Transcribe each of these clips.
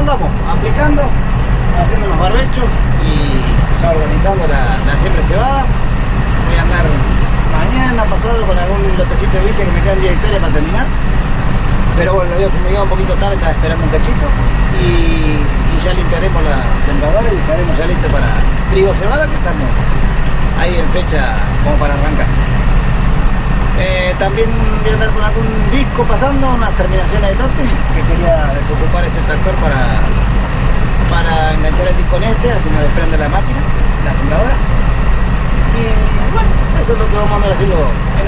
andamos aplicando, haciendo los barbechos y ya organizando la siembra cebada. Voy a andar mañana pasado con algún lotecito de bici que me quedan 10 hectáreas para terminar. Pero bueno, lo digo que me llega un poquito tarde, estaba esperando un cachito. Y ya limpiaremos la sembradora y estaremos ya listos para trigo cebada, que estamos ahí en fecha como para arrancar. También voy a andar con algún disco pasando, unas terminaciones de lote que quería desocupar este tractor para enganchar el disco en este, así no desprende la máquina, la sembradora. Y bueno, eso es lo que vamos a andar haciendo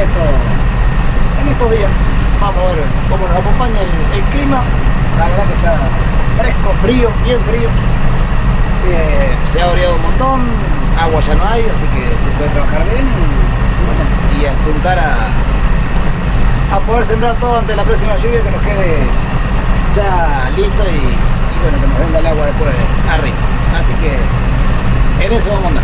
en estos días. Vamos a ver cómo nos acompaña el clima. La verdad que está fresco, frío, bien frío. Se ha oreado un montón, agua ya no hay, así que se puede trabajar bien y a apuntar a poder sembrar todo ante la próxima lluvia, que nos quede ya listo y bueno, que nos venga el agua después arriba. Así que en eso vamos a andar.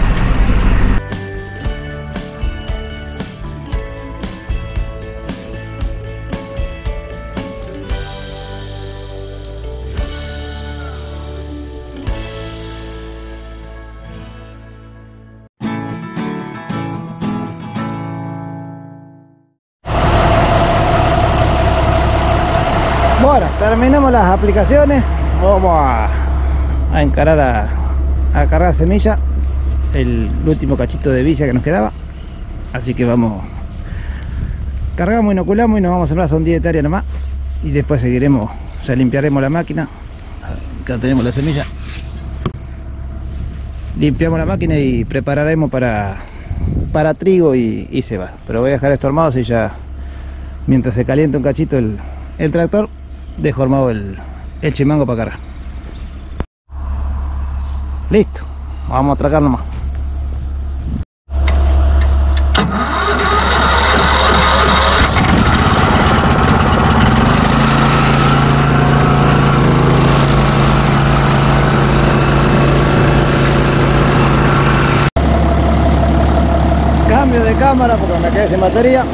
Bueno, terminamos las aplicaciones, vamos a encarar a cargar semilla, el último cachito de villa que nos quedaba, así que vamos, cargamos, inoculamos y nos vamos a sembrar, son 10 hectáreas nomás, y después seguiremos, ya limpiaremos la máquina, acá tenemos la semilla, limpiamos la máquina y prepararemos para trigo y cebada, pero voy a dejar esto armado, así ya, mientras se calienta un cachito el tractor, dejo armado el chimango para cargar. Listo, vamos a atracar nomás. Cambio de cámara porque me quedé sin batería.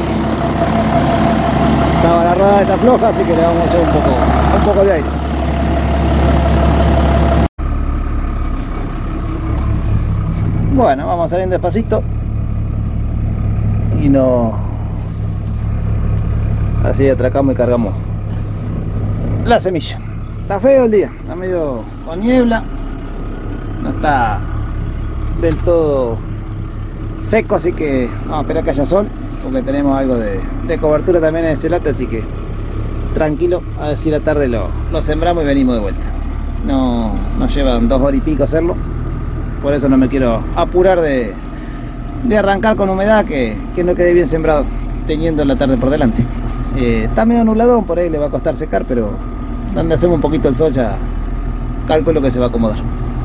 Estaba la rueda esta floja, así que le vamos a echar un poco de aire. Bueno, vamos saliendo despacito y no, así atracamos y cargamos la semilla. Está feo el día, está medio con niebla, no está del todo seco, así que vamos a esperar que haya sol, porque tenemos algo de cobertura también en ese lote, así que tranquilo, a ver si la tarde lo sembramos y venimos de vuelta. No nos llevan 2 horas y pico hacerlo, por eso no me quiero apurar de arrancar con humedad, que no quede bien sembrado teniendo la tarde por delante. Está medio nubladón, por ahí le va a costar secar, pero donde hacemos un poquito el sol ya calculo que se va a acomodar.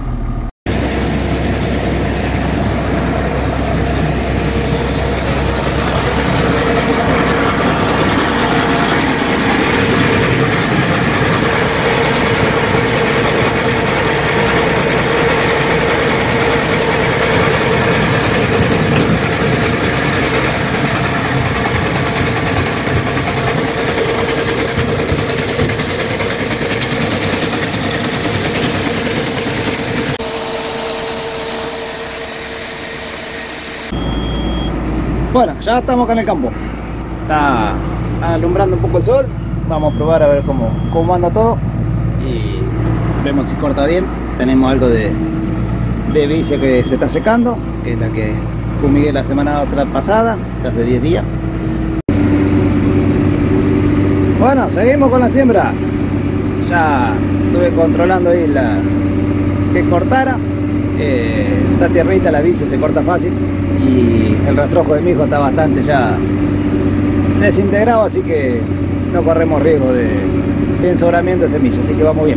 Bueno, ya estamos acá en el campo. Está alumbrando un poco el sol. Vamos a probar a ver cómo anda todo. Y vemos si corta bien. Tenemos algo de vicia que se está secando, que es la que fumigué la semana pasada, ya hace 10 días. Bueno, seguimos con la siembra. Ya estuve controlando ahí que cortara. Esta tierrita, la bici se corta fácil y el rastrojo de mi hijo está bastante ya desintegrado, así que no corremos riesgo de ensobramiento de semillas, así que vamos bien.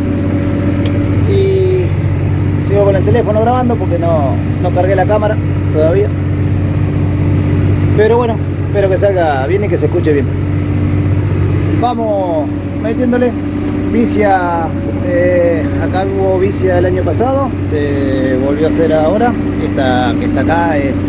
Y sigo con el teléfono grabando porque no cargué la cámara todavía, pero bueno, espero que salga bien y que se escuche bien. Vamos metiéndole. Vicia, acá hubo vicia el año pasado, se volvió a hacer ahora. Esta que está acá es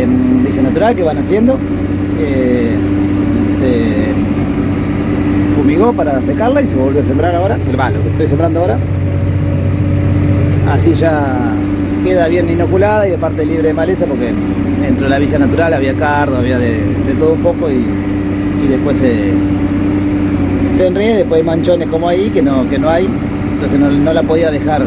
vicia natural que van haciendo. Se fumigó fumigó para secarla y se volvió a sembrar ahora, lo que estoy sembrando ahora. Así ya queda bien inoculada y aparte libre de maleza, porque dentro de la vicia natural había cardo, había de todo un poco y después se enríe, después hay manchones como ahí que no hay, entonces no la podía dejar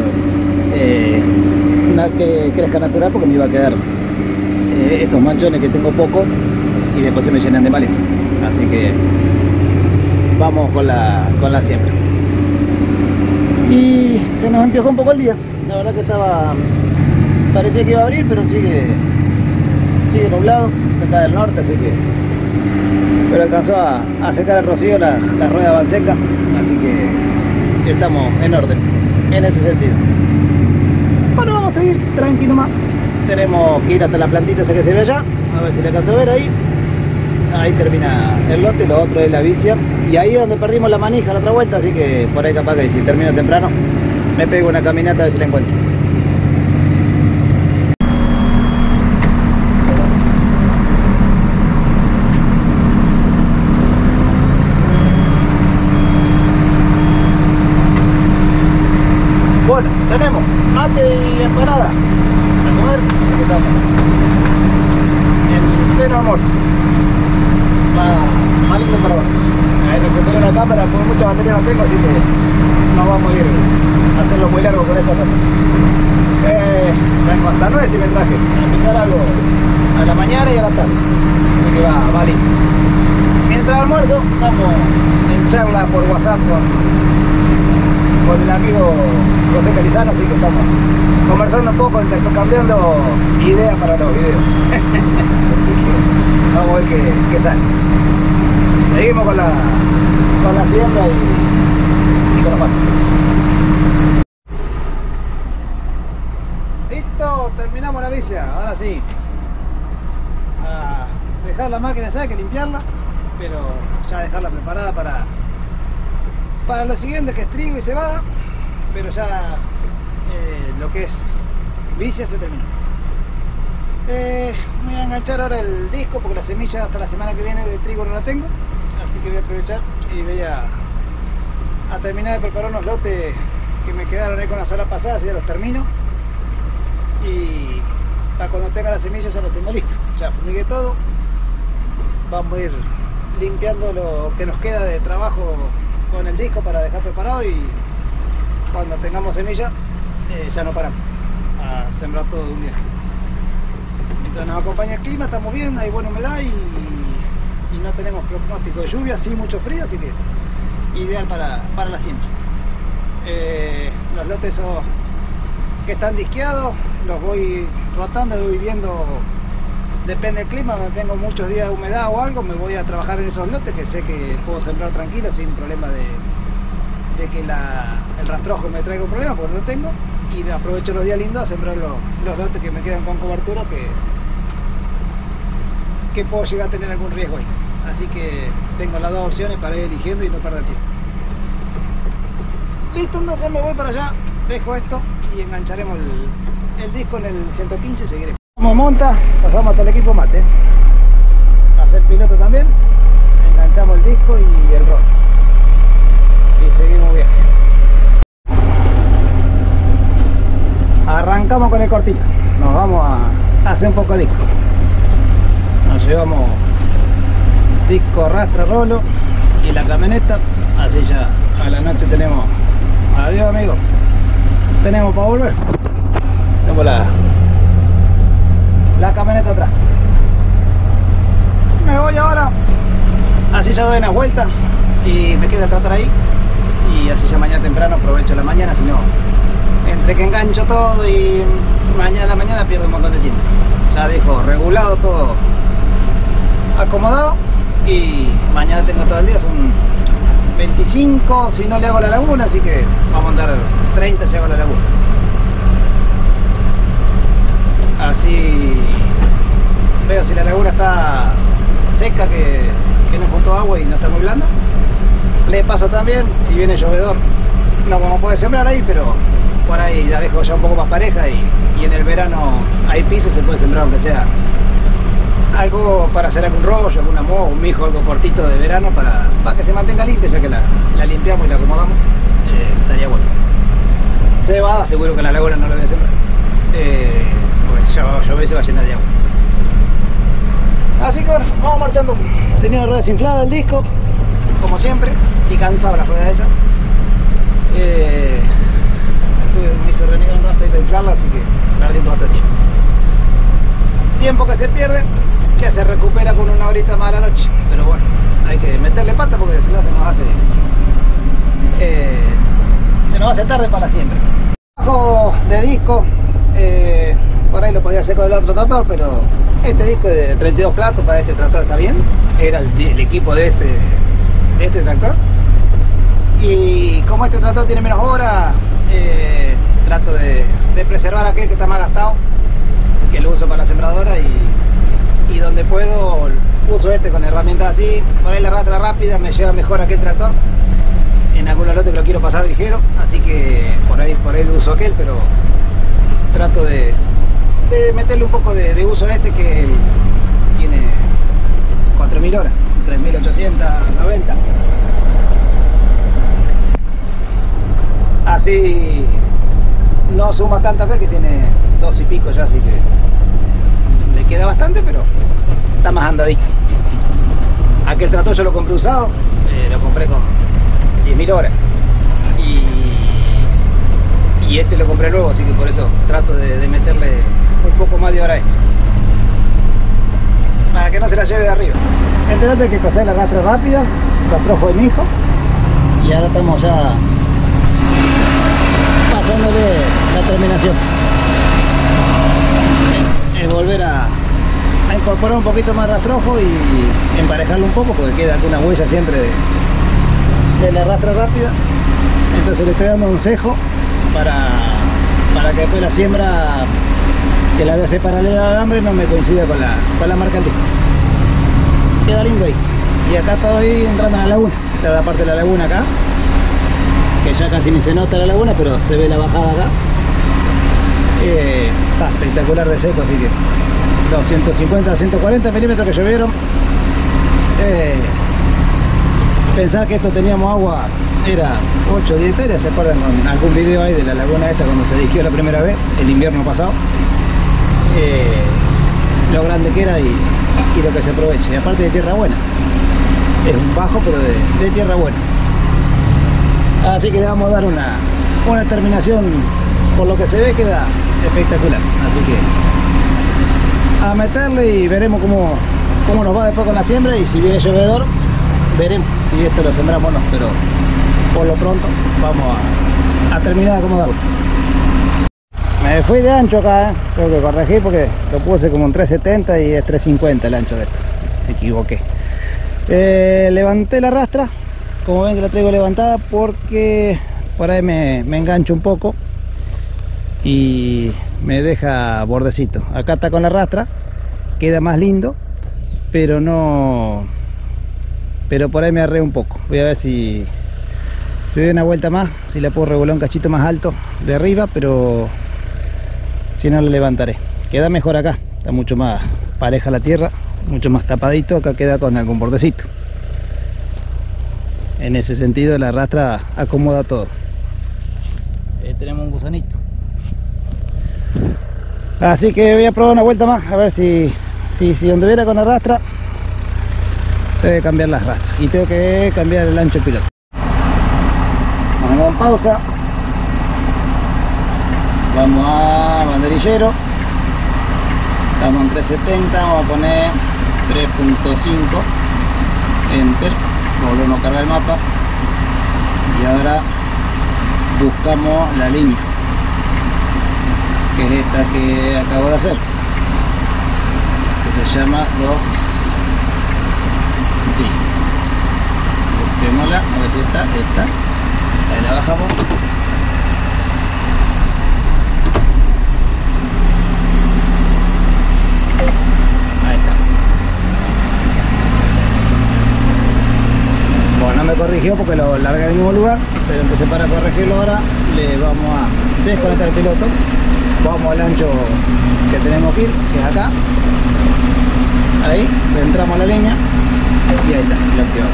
que crezca natural porque me iba a quedar estos manchones que tengo poco y después se me llenan de maleza. Así que vamos con la siembra. Y se nos empiojó un poco el día. La verdad que parecía que iba a abrir, pero sigue nublado de acá del norte, así que pero alcanzó a secar el rocío, las ruedas van secas, así que estamos en orden en ese sentido. Bueno, vamos a seguir tranquilo más. Tenemos que ir hasta la plantita esa que se ve allá, a ver si le alcanzo a ver ahí. Ahí termina el lote, lo otro es la vicia. Y ahí es donde perdimos la manija la otra vuelta, así que por ahí capaz que si termino temprano me pego una caminata a ver si la encuentro. Bueno, tenemos mate y empanada a comer, aquí estamos en pleno almuerzo. Más lindo para ahora. Lo que tengo en la cámara, pues mucha batería no tengo, así que no vamos a ir a hacerlo muy largo con esta tarde. Vengo hasta 9 si me traje a picar algo a la mañana y a la tarde, así que va lindo. Mientras almuerzo estamos en charla por WhatsApp con el amigo José Calizano, así que estamos conversando un poco, intercambiando ideas para los videos. Así que vamos a ver qué sale. Seguimos con la siembra y con la pata. Listo, terminamos la vicia. Ahora sí, a dejar la máquina ya, hay que limpiarla, pero ya dejarla preparada para lo siguiente, que es trigo y cebada, pero ya lo que es vicia se terminó. Voy a enganchar ahora el disco porque la semilla hasta la semana que viene de trigo no la tengo, así que voy a aprovechar y voy a terminar de preparar unos lotes que me quedaron ahí con la sala pasada, así ya los termino y para cuando tenga la semilla ya lo tengo listo. Ya fumigué todo, vamos a ir limpiando lo que nos queda de trabajo con el disco para dejar preparado y cuando tengamos semilla ya no paramos a sembrar todo de un viaje. Mientras nos acompaña el clima estamos bien, hay buena humedad y no tenemos pronóstico de lluvia, sí mucho frío, así que ideal para la siembra. Los lotes que están disqueados los voy rotando, voy viendo, depende del clima, donde tengo muchos días de humedad o algo, me voy a trabajar en esos lotes que sé que puedo sembrar tranquilo sin problema de que el rastrojo me traiga un problema, porque no lo tengo, y aprovecho los días lindos a sembrar los lotes que me quedan con cobertura que puedo llegar a tener algún riesgo ahí. Así que tengo las dos opciones para ir eligiendo y no perder tiempo. Listo, entonces me voy para allá, dejo esto y engancharemos el disco en el 115 y seguiremos. Como monta, pasamos hasta el equipo mate, a hacer piloto también, enganchamos el disco y el rol y seguimos bien. Arrancamos con el cortito, nos vamos a hacer un poco de disco. Nos llevamos disco, rastra, rolo y la camioneta, así ya a la noche tenemos, adiós amigos, tenemos para volver. Tenemos la camioneta atrás. Me voy ahora, así ya doy una vuelta y me queda el tractor ahí y así ya mañana temprano aprovecho la mañana, si no entre que engancho todo y mañana a la mañana pierdo un montón de tiempo. Ya dejo regulado todo, acomodado y mañana tengo todo el día, son 25 si no le hago la laguna, así que vamos a andar 30 si hago la laguna. Así veo si la laguna está seca, que no juntó agua y no está muy blanda. Le paso también, si viene llovedor, no como puede sembrar ahí, pero por ahí la dejo ya un poco más pareja y en el verano hay piso, se puede sembrar aunque sea algo para hacer algún rollo, alguna moja, un mijo, algo cortito de verano para que se mantenga limpia, ya que la limpiamos y la acomodamos. Estaría bueno. Cebada, seguro que la laguna no la voy a sembrar, pues ya llover se va a llenar de agua. Así que bueno, vamos marchando. Tenía la rueda desinflada el disco, como siempre, y cansado la rueda esa. Me hizo renegar un rato y para inflarla, así que perdí un rato de tiempo. Tiempo que se pierde, que se recupera con una horita más a la noche. Pero bueno, hay que meterle pata porque si no se nos hace tarde para siempre. Bajo de disco, por ahí lo podía hacer con el otro tractor, pero este disco es de 32 platos, para este tractor está bien. Era el equipo de este tractor. Y como este tractor tiene menos horas, trato de preservar aquel que está más gastado, que lo uso para la sembradora, y donde puedo uso este con herramientas así. Por ahí la arrastra rápida me lleva mejor aquel tractor. En algún lote que lo quiero pasar ligero, así que por ahí uso aquel, pero trato de meterle un poco de uso a este, que tiene 4.000 horas, 3.890. Así no suma tanto acá, que tiene 2 y pico ya, así que le queda bastante, pero está más andadito. Aquel tractor yo lo compré usado, lo compré con 10.000 horas, y este lo compré nuevo, así que por eso trato de meterle un poco más de hora a este, para que no se la lleve de arriba. Entonces hay que coser la arrastre rápida, rastrojo de mi hijo, y ahora estamos ya pasándole la terminación. Es volver a incorporar un poquito más rastrojo y emparejarlo un poco, porque queda alguna huella siempre de la arrastre rápida. Entonces le estoy dando un cejo para que después la siembra, que la voy a hacer paralela al alambre, no me coincida con la marca del disco. Queda lindo ahí. Y acá estoy entrando a la laguna. Esta es la parte de la laguna acá, que ya casi ni se nota la laguna, pero se ve la bajada acá. Está espectacular de seco, así que 250 a 140 milímetros que llovieron. Pensar que esto teníamos agua era 8 o 10 hectáreas. ¿Se acuerdan con algún video ahí de la laguna esta cuando se disquió la primera vez, el invierno pasado? Lo grande que era y lo que se aprovecha. Y aparte de tierra buena, es un bajo, pero de tierra buena. Así que le vamos a dar una terminación, por lo que se ve queda espectacular. Así que a meterle y veremos cómo nos va después con la siembra, y si viene llovedor veremos si esto lo sembramos o no, pero por lo pronto vamos a terminar de acomodarlo. Me fui de ancho acá, tengo que corregir porque lo puse como en 370 y es 350 el ancho de esto, me equivoqué. Levanté la rastra, como ven que la traigo levantada porque por ahí me engancho un poco y me deja bordecito. Acá está con la rastra, queda más lindo, pero por ahí me arreo un poco. Voy a ver si doy una vuelta más, si la puedo regular un cachito más alto de arriba, pero si no la levantaré. Queda mejor acá, está mucho más pareja la tierra, mucho más tapadito. Acá queda con algún bordecito. En ese sentido la rastra acomoda todo. Tenemos un gusanito, así que voy a probar una vuelta más, a ver si donde viera con la rastra tengo que cambiar las rastras y tengo que cambiar el ancho piloto. Vamos a dar pausa, vamos a banderillero, estamos en 370, vamos a poner 3.5, enter, volvemos a cargar el mapa y ahora buscamos la línea, que es esta que acabo de hacer, que se llama 2. Busquémosla, a ver si está, ahí la bajamos. Ahí está. Bueno, no me corrigió porque lo largué en el mismo lugar, pero entonces para corregirlo ahora le vamos a desconectar el piloto, vamos al ancho que tenemos que ir, que es acá. Ahí centramos la línea y ahí está, lo activamos.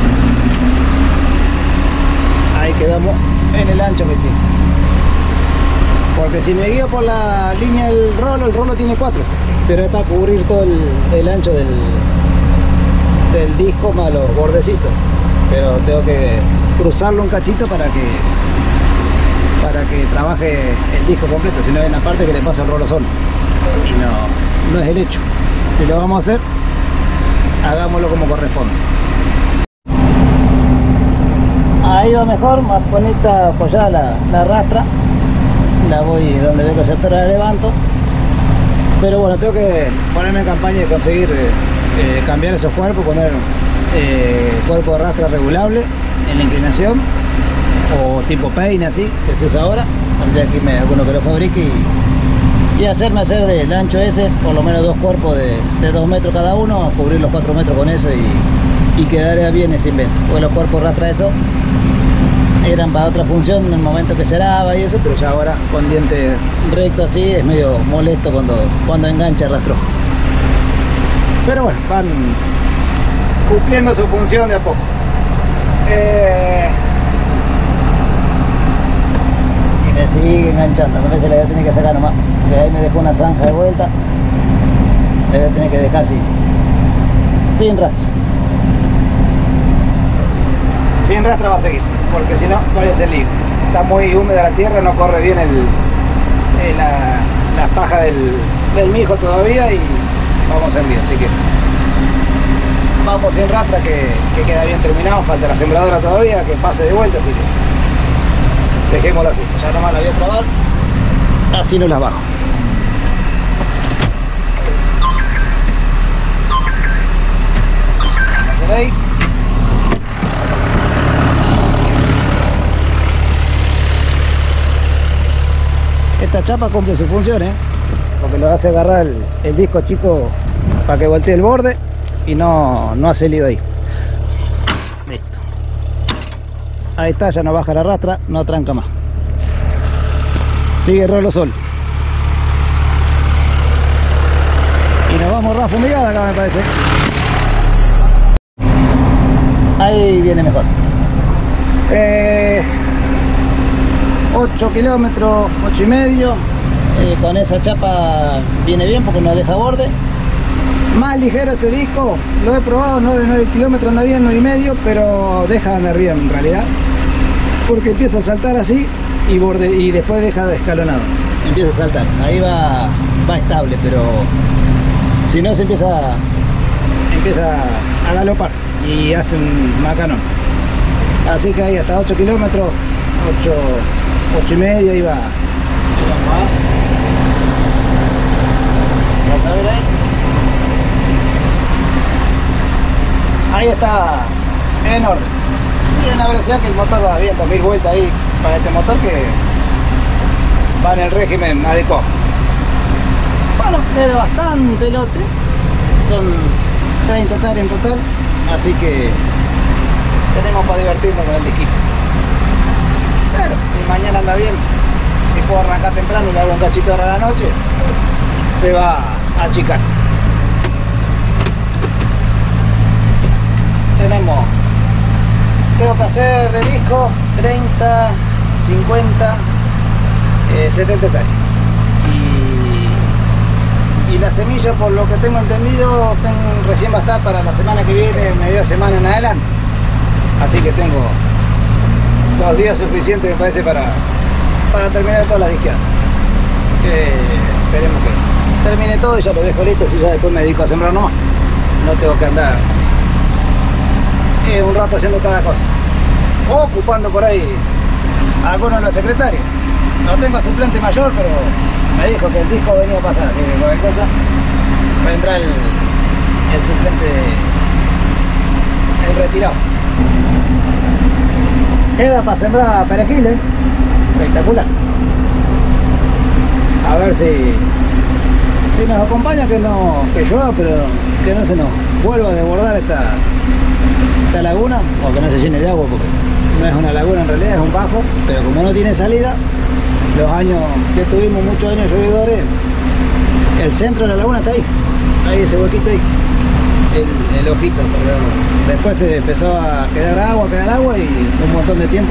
Ahí quedamos en el ancho que tiene. Porque si me guío por la línea del rolo, el rolo tiene 4, pero es para cubrir todo el ancho del disco más los bordecitos. Pero tengo que cruzarlo un cachito para que trabaje el disco completo, si no hay una parte que le pasa el rolo solo y no es el hecho. Si lo vamos a hacer, hagámoslo como corresponde. Ahí va mejor, más bonita apoyada la rastra, la voy donde veo que se atora, la levanto, pero bueno, tengo que ponerme en campaña y conseguir cambiar esos cuerpos, poner cuerpo de rastra regulable en la inclinación o tipo peine así que se usa ahora. Ya aquí me alguno que lo fabrique y hacerme hacer del ancho ese por lo menos 2 cuerpos de 2 metros cada uno, cubrir los 4 metros con eso y quedaría bien ese invento, porque los cuerpos rastra eso eran para otra función en el momento que se lavaba y eso, pero ya ahora con diente recto así es medio molesto cuando engancha el rastrojo. Pero bueno, van cumpliendo su función de a poco. Y me sigue enganchando, a veces le voy a tener que sacar nomás, porque ahí me dejó una zanja de vuelta, le voy a tener que dejar así, sin rastra. Sin rastra va a seguir, porque si no, puede ser libre. Está muy húmeda la tierra, no corre bien la paja del mijo todavía y vamos a servir, así que vamos sin rastra que queda bien terminado. Falta la sembradora todavía que pase de vuelta, así que dejémoslo así. Ya nomás la voy a trabar, así no la bajo. Vamos a hacer ahí. Esta chapa cumple su función, porque lo hace agarrar el disco chico para que voltee el borde y no hace lío ahí. Listo. Ahí está, ya no baja la rastra, no tranca más. Sigue el rolo solo. Y nos vamos a fumigada acá, me parece. Ahí viene mejor. 8 kilómetros, 8 y medio. Con esa chapa viene bien porque no deja borde. Más ligero este disco, lo he probado, 9 kilómetros anda bien, 9 y medio, pero deja de andar bien en realidad, porque empieza a saltar así y después deja de escalonado, empieza a saltar, ahí va estable, pero si no se empieza a galopar y hace un macanón. Así que ahí hasta 8 kilómetros, 8 y medio iba. Vamos a ver ahí. Ahí está en orden. Y una velocidad que el motor va bien, 2000 vueltas ahí para este motor que va en el régimen adecuado. Bueno, queda bastante lote. Son 30 hectáreas en total. Así que tenemos para divertirnos con el disquito. Pero si mañana anda bien, si puedo arrancar temprano y le hago un cachito ahora a la noche, se va a achicar. Tengo que hacer de disco 30, 50, 70 hectáreas. Y la semilla, por lo que tengo entendido, recién va a estar para la semana que viene, media semana en adelante. Así que tengo 2 días suficientes, me parece, para terminar todas las disqueadas. Esperemos que termine todo y ya lo dejo listo, y ya después me dedico a sembrar nomás. No tengo que andar un rato haciendo cada cosa, o ocupando por ahí a alguno de los secretarios. No tengo suplente mayor, pero me dijo que el disco venía a pasar, así que cualquier cosa va a entrar el suplente, el retirado. Queda para sembrar perejil, espectacular. A ver si nos acompaña, que llueva, pero que no se nos vuelva a desbordar esta laguna, o que no se llene de agua, porque no es una laguna en realidad, es un bajo, pero como no tiene salida, los años que tuvimos muchos años llovedores, el centro de la laguna está ahí ese huequito ahí. el ojito, pero después se empezó a quedar agua y un montón de tiempo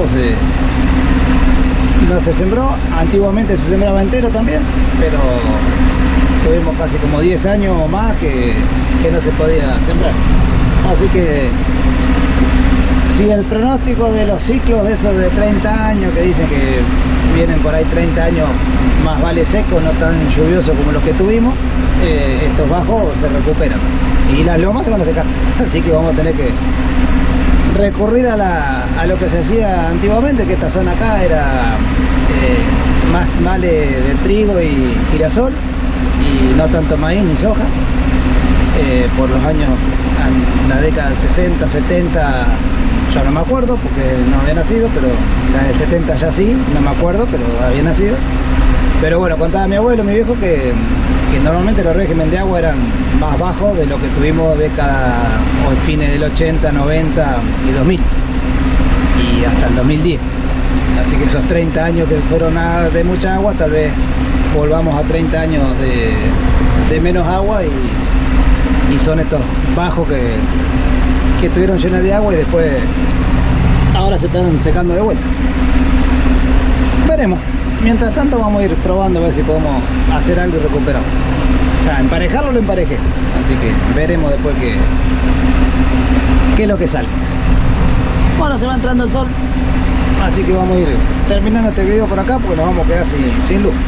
no se sembró. Antiguamente se sembraba entero también, pero tuvimos casi como 10 años o más que no se podía sembrar. Así que si el pronóstico de los ciclos de esos de 30 años que dicen que vienen por ahí 30 años más vale seco, no tan lluvioso como los que tuvimos, estos bajos se recuperan y las lomas se van a secar. Así que vamos a tener que recurrir a lo que se hacía antiguamente, que esta zona acá era más vale de trigo y girasol y no tanto maíz ni soja. Por los años, la década del 60, 70, ya no me acuerdo porque no había nacido, pero la del 70 ya sí, no me acuerdo, pero había nacido. Pero bueno, contaba mi abuelo, mi viejo, que normalmente los regímenes de agua eran más bajos de lo que tuvimos década o fines del 80, 90 y 2000 y hasta el 2010. Así que esos 30 años que fueron de mucha agua, tal vez volvamos a 30 años de menos agua y son estos bajos que estuvieron llenos de agua y después ahora se están secando de vuelta. Veremos. Mientras tanto vamos a ir probando a ver si podemos hacer algo y recuperar. O sea, emparejarlo lo emparejé. Así que veremos después qué es lo que sale. Bueno, se va entrando el sol. Así que vamos a ir terminando este video por acá porque nos vamos a quedar sin luz.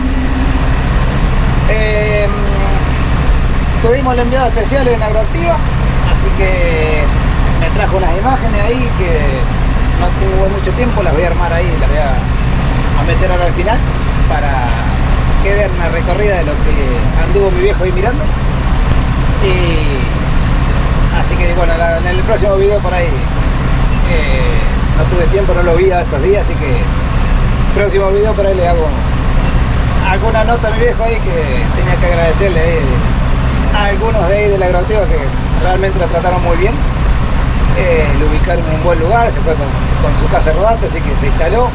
Tuvimos el enviado especial en Agroactiva, así que me trajo unas imágenes ahí que no tuvo mucho tiempo, las voy a armar ahí, las voy a meter ahora al final para que vean una recorrida de lo que anduvo mi viejo ahí mirando. Y así que bueno, en el próximo video por ahí no tuve tiempo, no lo vi estos días, así que próximo video por ahí le hago alguna nota a mi viejo ahí que tenía que agradecerle a algunos de ahí de la Agroactiva que realmente lo trataron muy bien. Lo ubicaron en un buen lugar, se fue con su casa rodante, así que se instaló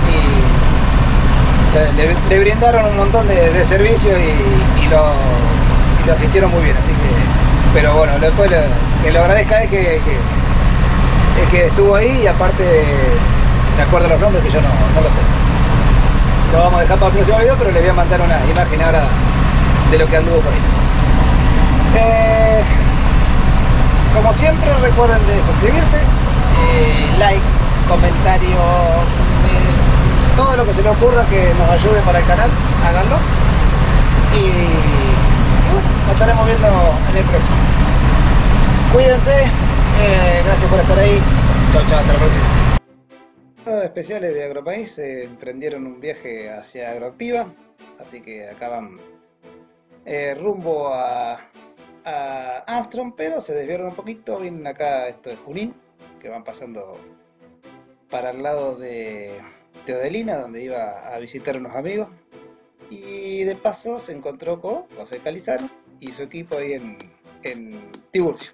y le brindaron un montón de servicios y lo asistieron muy bien, así que, pero bueno, después que lo agradezca es que estuvo ahí y aparte se acuerda los nombres que yo no los sé. Lo vamos a dejar para el próximo video, pero les voy a mandar una imagen ahora de lo que anduvo por ahí. Como siempre, recuerden de suscribirse, like, comentario, todo lo que se les ocurra que nos ayude para el canal, háganlo. Y bueno, nos estaremos viendo en el próximo. Cuídense, gracias por estar ahí. Chao, chao, hasta la próxima. Los especiales de Agropaís emprendieron un viaje hacia Agroactiva, así que acá van rumbo a Armstrong, pero se desviaron un poquito, vienen acá, esto es Junín, que van pasando para el lado de Teodelina, donde iba a visitar a unos amigos, y de paso se encontró con José Calizano y su equipo ahí en Tiburcio.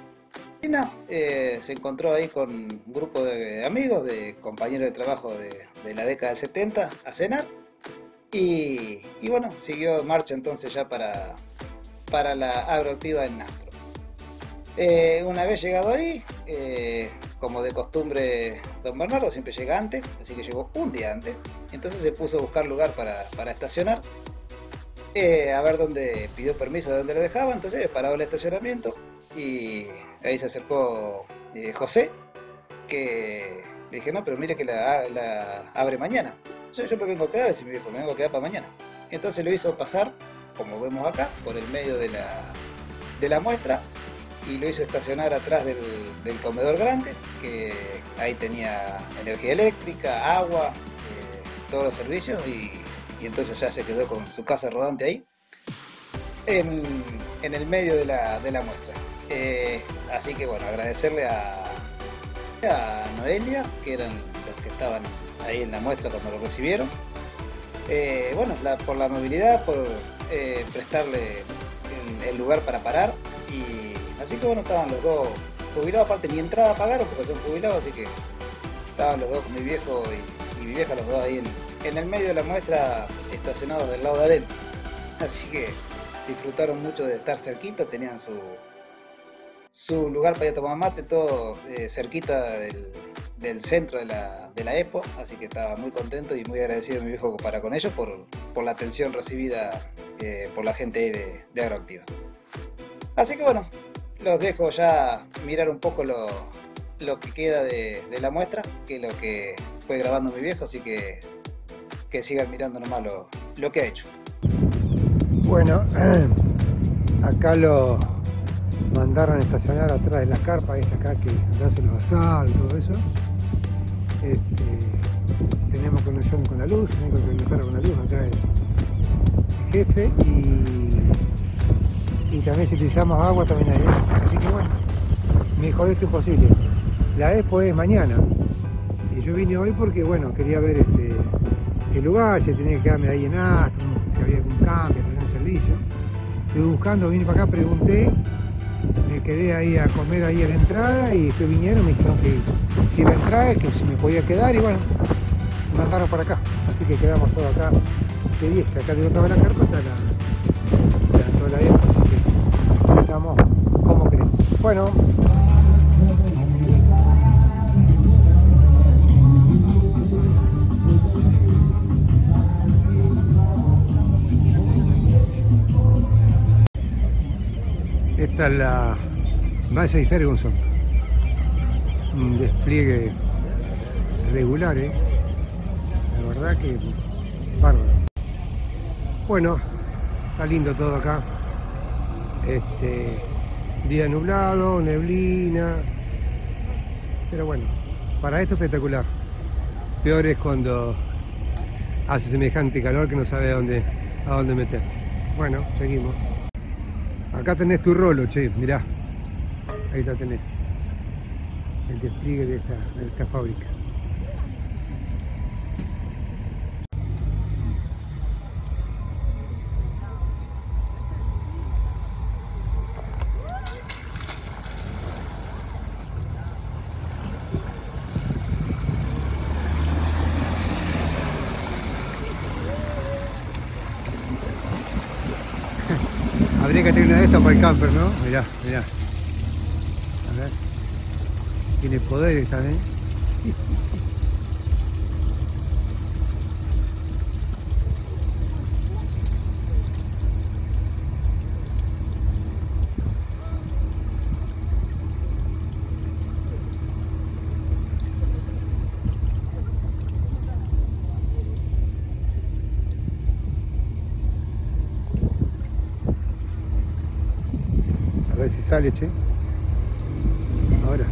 Se encontró ahí con un grupo de amigos, de compañeros de trabajo de la década del 70 a cenar y bueno, siguió marcha entonces ya para la Agroactiva en Nastro. Una vez llegado ahí, como de costumbre don Bernardo siempre llega antes, así que llegó un día antes, entonces se puso a buscar lugar para estacionar, a ver dónde pidió permiso de dónde lo dejaba, entonces parado el estacionamiento y ahí se acercó José, que le dije, no, pero mire que la abre mañana. Yo me vengo a quedar, me vengo a quedar para mañana. Entonces lo hizo pasar, como vemos acá, por el medio de la muestra y lo hizo estacionar atrás del comedor grande, que ahí tenía energía eléctrica, agua, todos los servicios y entonces ya se quedó con su casa rodante ahí, en el medio de la muestra. Así que bueno, agradecerle a Noelia, que eran los que estaban ahí en la muestra cuando lo recibieron, bueno, por la movilidad, por prestarle el lugar para parar, y así que bueno, estaban los dos jubilados, aparte ni entrada pagaron porque son jubilados, así que estaban los dos, mi viejo y mi vieja, los dos ahí en el medio de la muestra, estacionados del lado de adentro, así que disfrutaron mucho de estar cerquita, tenían su lugar para ir a tomar mate, todo cerquita del centro de la Expo, así que estaba muy contento y muy agradecido a mi viejo para con ellos por la atención recibida por la gente ahí de Agroactiva. Así que bueno, los dejo ya mirar un poco lo que queda de la muestra, que es lo que fue grabando mi viejo, así que sigan mirando nomás lo que ha hecho. Bueno, acá lo mandaron a estacionar atrás de la carpa esta acá que hacen los asados y todo eso. Tenemos conexión con la luz, tenemos que conectar con la luz acá el jefe y también si utilizamos agua también hay, así que bueno, me dijo esto es imposible. La expo es mañana y yo vine hoy porque bueno, quería ver el lugar, si tenía que quedarme ahí en Astro, si había algún cambio, algún servicio. Estuve buscando, vine para acá, pregunté, me quedé ahí a comer ahí a la entrada y después vinieron, me dijeron que si iba a entrar, que si me podía quedar y bueno, me mandaron para acá, así que quedamos todos acá de 10, acá de otra vez la carpa está toda la expo, así que estamos como queremos. Bueno. Esta es la base de Ferguson, un despliegue regular, la verdad que bárbaro. Bueno, está lindo todo acá, día nublado, neblina, pero bueno, para esto espectacular. Peor es cuando hace semejante calor que no sabe a dónde meterte. Bueno, seguimos. Acá tenés tu rolo, che, mirá. Ahí la tenés. El despliegue de esta fábrica. Habría que tener una de estas para el camper, ¿no? Mirá, mirá. A ver. Tiene poder esta, ¿eh? A ver si sale, che. Ahora.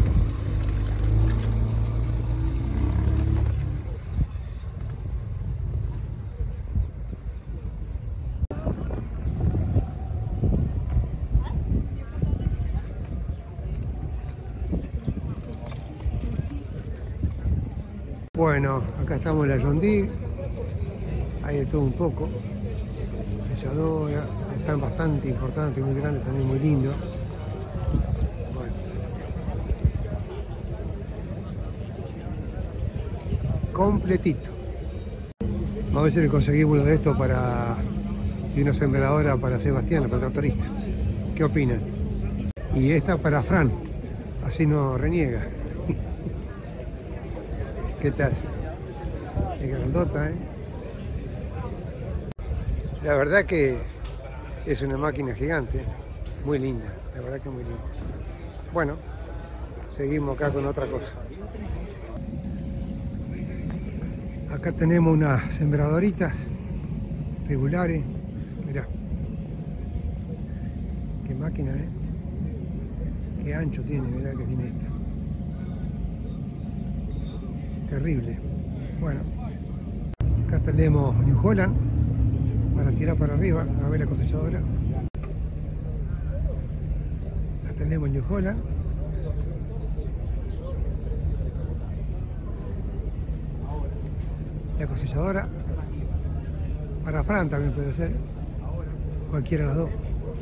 Bueno, acá estamos en la John Deere. Hay de todo un poco. Selladora, están bastante importantes, muy grandes, también muy lindos. Bueno. Completito. Vamos a ver si le conseguimos uno de estos y una sembradora para Sebastián, para el tractorista. ¿Qué opinan? Y esta para Fran, así no reniega. ¿Qué tal? Es grandota, ¿eh? La verdad que es una máquina gigante, muy linda, la verdad que muy linda. Bueno, seguimos acá con otra cosa. Acá tenemos unas sembradoritas regulares, mirá. Qué máquina, ¿eh? Qué ancho tiene, mirá que tiene esta. Terrible. Bueno, acá tenemos New Holland para tirar para arriba, a ver la cosechadora. Acá tenemos New Holland. La cosechadora para Fran también puede ser, cualquiera de las dos.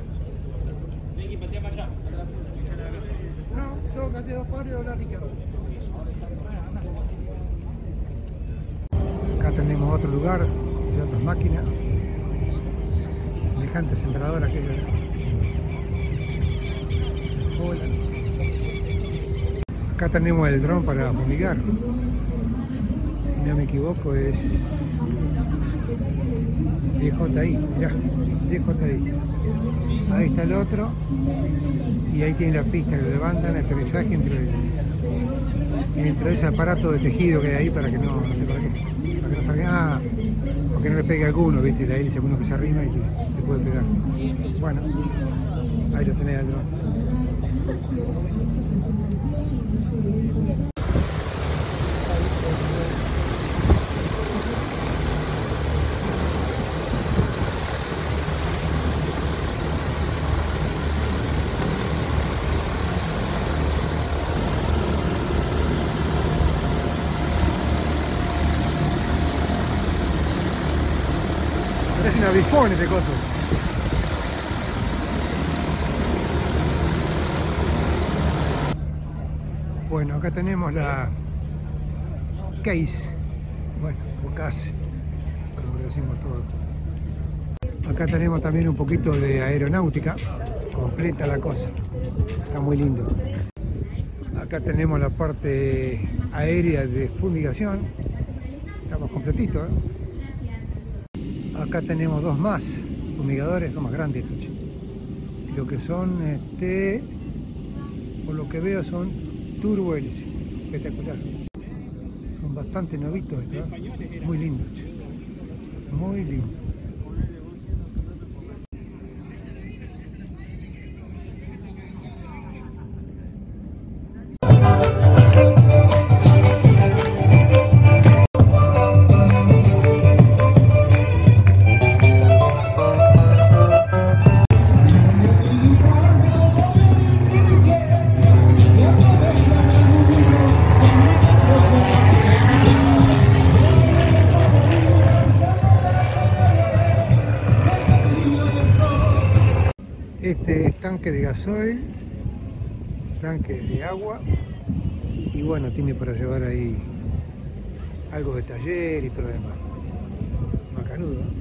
No, tengo que hacer dos pares y doblar Ricardo. Acá tenemos otro lugar de otras máquinas, semejante sembradora que hola. Acá tenemos el dron para fumigar. Si no me equivoco es DJI, mirá, DJI. Ahí está el otro y ahí tiene la pista que levantan, aterrizaje entre ese aparato de tejido que hay ahí para que no sé para qué, para que no salga, porque no le pegue a alguno, viste, la hélice, uno que se arrima y se puede pegar. Bueno, ahí lo tenés al dron. Parece un avispón ese coso. Bueno, acá tenemos la case, bueno, o case, como le decimos todos. Acá tenemos también un poquito de aeronáutica, completa la cosa, está muy lindo. Acá tenemos la parte aérea de fumigación, estamos completitos, ¿eh? Acá tenemos dos más fumigadores, son más grandes estos, che. Lo que son, por lo que veo, son turbo hélice, espectacular. Son bastante novitos estos, ¿eh? Muy lindos, che. Muy lindo. Este es tanque de gasoil, tanque de agua y bueno, tiene para llevar ahí algo de taller y todo lo demás. Macanudo, ¿eh?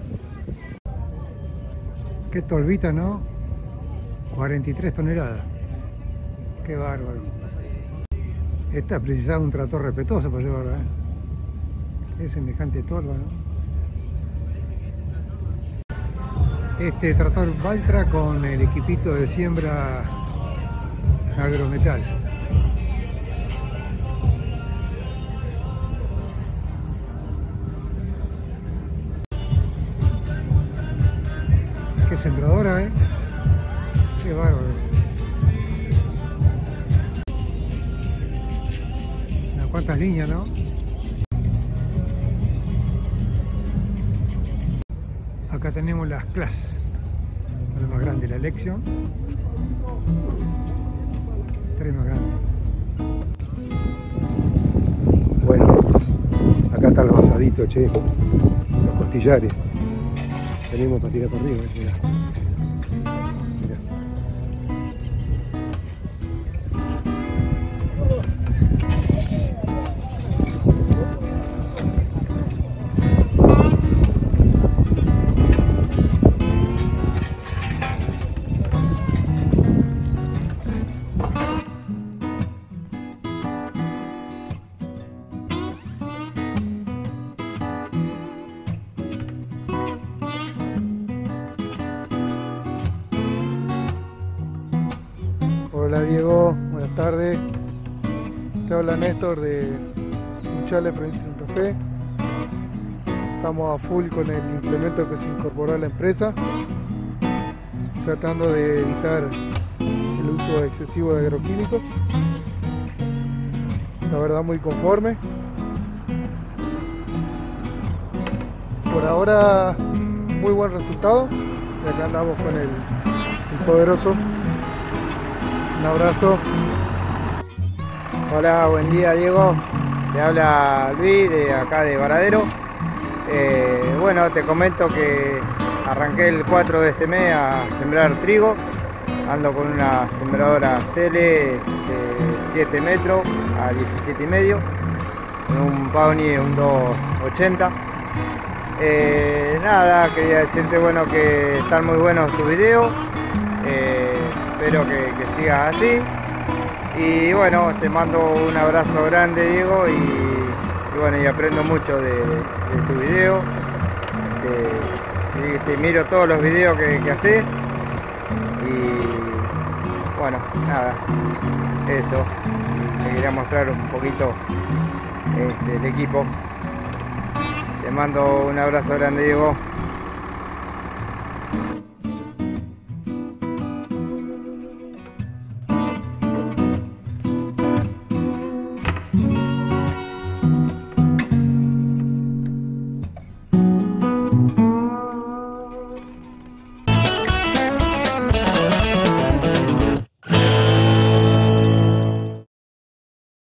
Qué tolvita, ¿no? 43 toneladas. Qué bárbaro. Esta precisaba un tractor respetuoso para llevarla, ¿eh? Es semejante tolva, ¿no? Este tractor Valtra con el equipito de siembra agrometal. Qué sembradora, ¿eh? Qué bárbaro. Unas cuantas líneas, ¿no? Acá tenemos las Class, la más grande, la Election, 3 más grandes. Bueno, acá están los asaditos, che, los costillares. Tenemos para tirar por arriba, mirá. Mirá. Hola Diego, buenas tardes. Te habla Néstor de Uchale, provincia de Santa Fe. Estamos a full con el implemento que se incorporó a la empresa, tratando de evitar el uso excesivo de agroquímicos. La verdad muy conforme. Por ahora muy buen resultado. Y acá andamos con el poderoso. Un abrazo. Hola, buen día Diego, te habla Luis de acá de Varadero. Bueno, te comento que arranqué el 4 de este mes a sembrar trigo. Ando con una sembradora CL de 7 metros a 17,5, con un Pioneer, un 280. Nada, quería decirte bueno que están muy buenos tus videos. Espero que sigas así Y bueno, te mando un abrazo grande, Diego, y bueno, y aprendo mucho de tu video. Te miro todos los videos que haces. Y bueno, nada, eso. Te quería mostrar un poquito el equipo. Te mando un abrazo grande, Diego.